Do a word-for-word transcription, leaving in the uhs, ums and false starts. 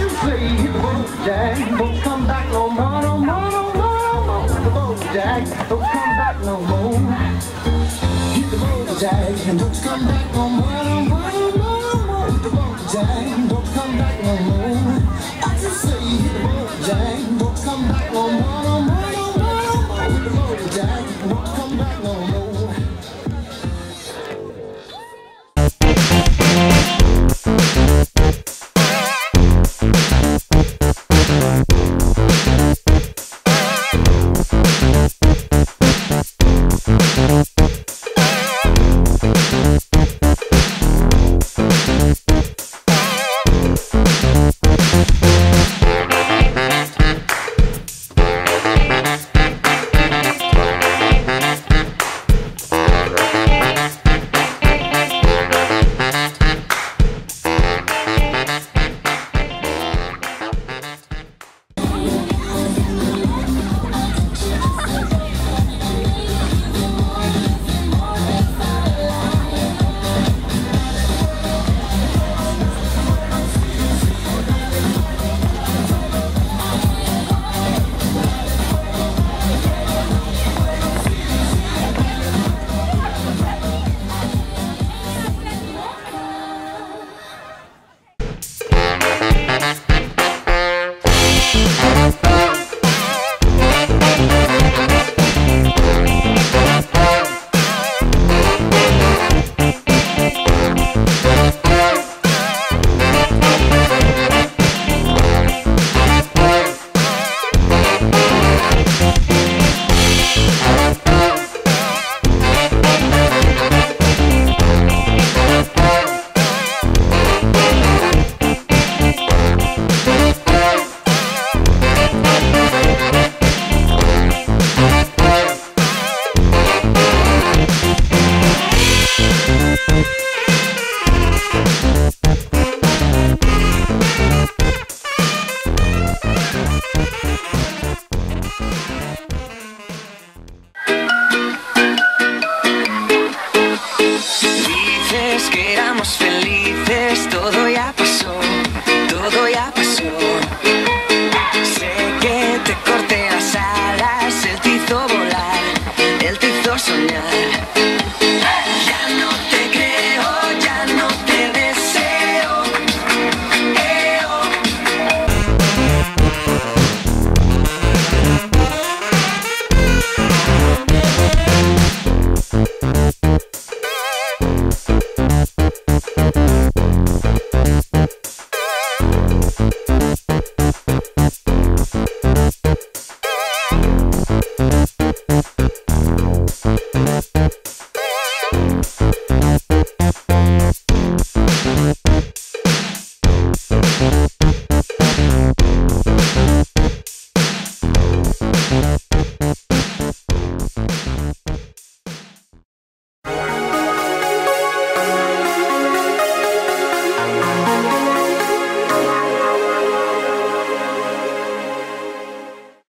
you say hit the road, Jack? Don't come back no more, no more, no more, no more. Hit the road, Jack. Don't come back no more. Hit the road, Jack. And don't come back no more, no more, no more, no more. Hit the road, Jack. Don't come back no more. I just say hit the road, Jack. Don't come back no more, no more, no more, no more. Hit the road, Jack. Don't come back no more.